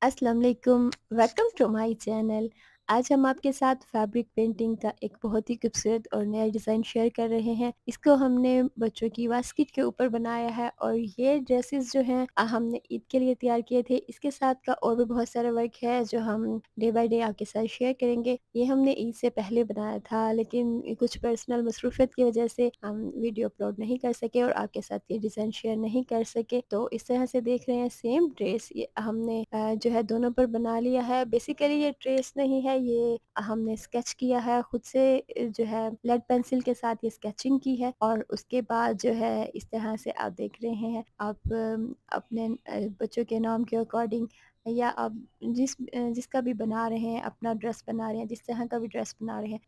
अस्सलाम वालेकुम, welcome to my channel. आज हम आपके साथ फैब्रिक पेंटिंग का एक बहुत ही खूबसूरत और नया डिज़ाइन शेयर कर रहे हैं। इसको हमने बच्चों की बास्केट के ऊपर बनाया है और ये ड्रेसेस जो हैं हमने ईद के लिए तैयार किए थे। इसके साथ का और भी बहुत सारा वर्क है जो हम डे बाय डे आपके साथ शेयर करेंगे। ये हमने ईद से पहले बनाया था, लेकिन कुछ पर्सनल मसरूफियत की वजह से हम वीडियो अपलोड नहीं कर सके और आपके साथ ये डिज़ाइन शेयर नहीं कर सके। तो इस तरह से देख रहे हैं सेम ड्रेस ये हमने जो है दोनों पर बना लिया है। बेसिकली ये ट्रेस नहीं है, ये हमने स्केच किया है खुद से, जो है लेड पेंसिल के साथ ये स्केचिंग की है और उसके बाद जो है इस तरह से आप देख रहे हैं। आप अपने बच्चों के नाम के अकॉर्डिंग या आप जिसका भी बना रहे हैं, अपना ड्रेस बना रहे हैं, जिस तरह का भी ड्रेस बना रहे हैं,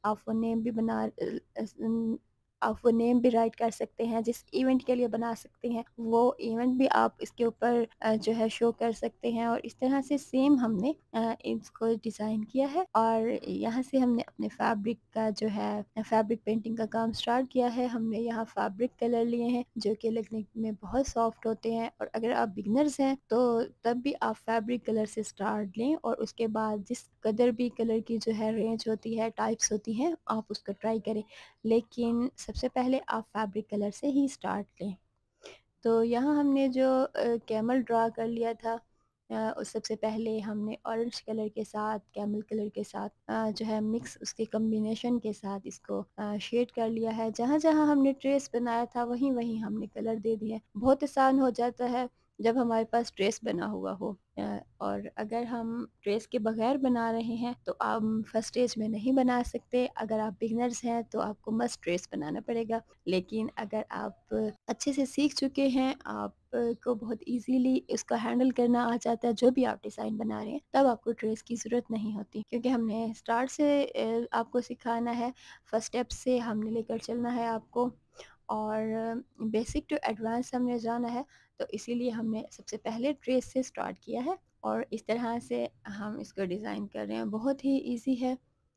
आप वो नेम भी राइट कर सकते हैं। जिस इवेंट के लिए बना सकते हैं, वो इवेंट भी आप इसके ऊपर जो है शो कर सकते हैं और इस तरह से सेम हमने इसको डिज़ाइन किया है और यहाँ से हमने अपने फैब्रिक का जो है फैब्रिक पेंटिंग का काम स्टार्ट किया है। हमने यहाँ फैब्रिक कलर लिए हैं जो कि लगने में बहुत सॉफ्ट होते हैं और अगर आप बिगिनर्स हैं तो तब भी आप फैब्रिक कलर से स्टार्ट लें और उसके बाद जिस कदर भी कलर की जो है रेंज होती है, टाइप्स होती हैं, आप उसको ट्राई करें। लेकिन सबसे पहले आप फैब्रिक कलर से ही स्टार्ट लें। तो यहाँ हमने जो कैमल ड्रा कर लिया था, उस सबसे पहले हमने ऑरेंज कलर के साथ कैमल कलर के साथ जो है मिक्स उसके कॉम्बिनेशन के साथ इसको शेड कर लिया है। जहाँ जहाँ हमने ट्रेस बनाया था वहीं वहीं हमने कलर दे दिया। बहुत आसान हो जाता है जब हमारे पास ट्रेस बना हुआ हो। और अगर हम ट्रेस के बगैर बना रहे हैं तो आप फर्स्ट स्टेज में नहीं बना सकते। अगर आप बिगनर्स हैं तो आपको मस्ट ट्रेस बनाना पड़ेगा। लेकिन अगर आप अच्छे से सीख चुके हैं, आप को बहुत इजीली इसका हैंडल करना आ जाता है, जो भी आप डिज़ाइन बना रहे हैं, तब आपको ट्रेस की ज़रूरत नहीं होती क्योंकि हमने स्टार्ट से आपको सिखाना है। फर्स्ट स्टेप से हमने लेकर चलना है आपको और बेसिक टू एडवांस हमने जाना है। तो इसीलिए हमने सबसे पहले ट्रेस से स्टार्ट किया है और इस तरह से हम इसको डिज़ाइन कर रहे हैं। बहुत ही ईज़ी है।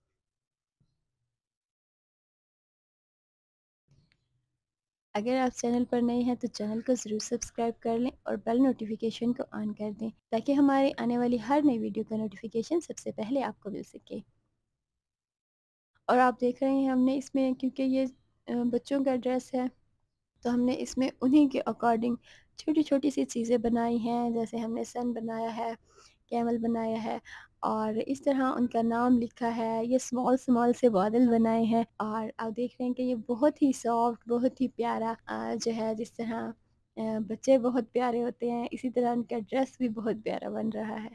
अगर आप चैनल पर नए हैं तो चैनल को ज़रूर सब्सक्राइब कर लें और बेल नोटिफिकेशन को ऑन कर दें ताकि हमारे आने वाली हर नई वीडियो का नोटिफिकेशन सबसे पहले आपको मिल सके। और आप देख रहे हैं हमने इसमें क्योंकि ये बच्चों का ड्रेस है तो हमने इसमें उन्हीं के अकॉर्डिंग छोटी-छोटी सी चीज़ें बनाई हैं। जैसे हमने सन बनाया है, कैमल बनाया है और इस तरह उनका नाम लिखा है। ये स्मॉल-स्मॉल से बादल बनाए हैं और आप देख रहे हैं कि ये बहुत ही सॉफ्ट, बहुत ही प्यारा जो है जिस तरह बच्चे बहुत प्यारे होते हैं, इसी तरह उनका ड्रेस भी बहुत प्यारा बन रहा है।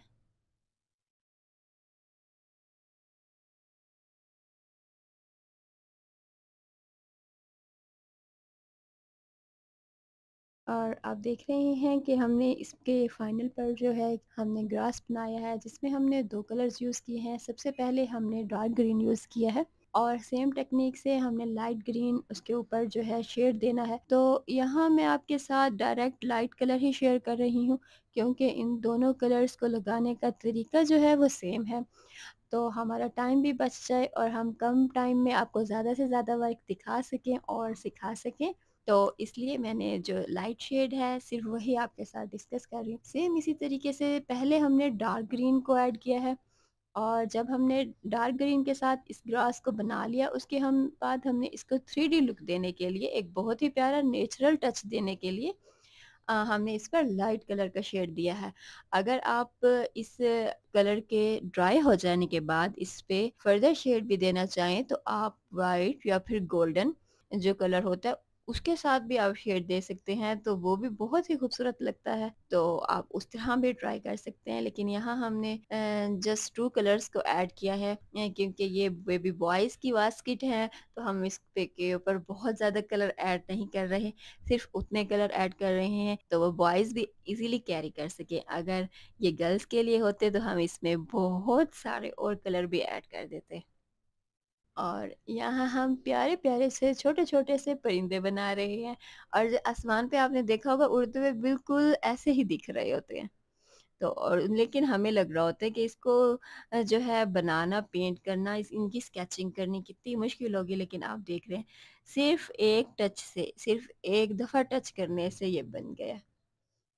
और आप देख रहे हैं कि हमने इसके फाइनल पर जो है हमने ग्रास बनाया है जिसमें हमने 2 कलर्स यूज़ किए हैं। सबसे पहले हमने डार्क ग्रीन यूज़ किया है और सेम टेक्निक से हमने लाइट ग्रीन उसके ऊपर जो है शेड देना है। तो यहाँ मैं आपके साथ डायरेक्ट लाइट कलर ही शेयर कर रही हूँ क्योंकि इन दोनों कलर्स को लगाने का तरीका जो है वो सेम है। तो हमारा टाइम भी बच जाए और हम कम टाइम में आपको ज़्यादा से ज़्यादा वर्क दिखा सकें और सिखा सकें। तो इसलिए मैंने जो लाइट शेड है सिर्फ़ वही आपके साथ डिस्कस कर रही हूँ। सेम इसी तरीके से पहले हमने डार्क ग्रीन को ऐड किया है और जब हमने डार्क ग्रीन के साथ इस ग्रास को बना लिया उसके हम बाद हमने इसको 3D लुक देने के लिए, एक बहुत ही प्यारा नेचुरल टच देने के लिए हमने इस पर लाइट कलर का शेड दिया है। अगर आप इस कलर के ड्राई हो जाने के बाद इस पे फर्दर शेड भी देना चाहें तो आप वाइट या फिर गोल्डन जो कलर होता है उसके साथ भी आप शेड दे सकते हैं, तो वो भी बहुत ही खूबसूरत लगता है। तो आप उस तरह भी ट्राई कर सकते हैं, लेकिन यहाँ हमने जस्ट 2 कलर्स को ऐड किया है क्योंकि ये बेबी बॉयज़ की बास्केट है, तो हम इस पे के ऊपर बहुत ज़्यादा कलर ऐड नहीं कर रहे, सिर्फ़ उतने कलर ऐड कर रहे हैं तो वो बॉयज़ भी इज़िली कैरी कर सकें। अगर ये गर्ल्स के लिए होते तो हम इसमें बहुत सारे और कलर भी ऐड कर देते। और यहाँ हम प्यारे-प्यारे से छोटे-छोटे से परिंदे बना रहे हैं और जो आसमान पे आपने देखा होगा उड़ते हुए बिल्कुल ऐसे ही दिख रहे होते हैं। तो और लेकिन हमें लग रहा होता है कि इसको जो है बनाना, पेंट करना, इस इनकी स्केचिंग करनी कितनी मुश्किल होगी, लेकिन आप देख रहे हैं सिर्फ़ एक टच से, सिर्फ़ एक दफ़ा टच करने से ये बन गया।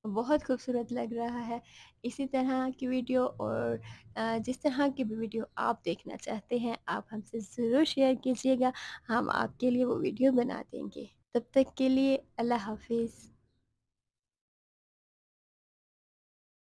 बहुत खूबसूरत लग रहा है। इसी तरह की वीडियो और जिस तरह की भी वीडियो आप देखना चाहते हैं, आप हमसे ज़रूर शेयर कीजिएगा, हम आपके लिए वो वीडियो बना देंगे। तब तक के लिए अल्लाह हाफ़िज़।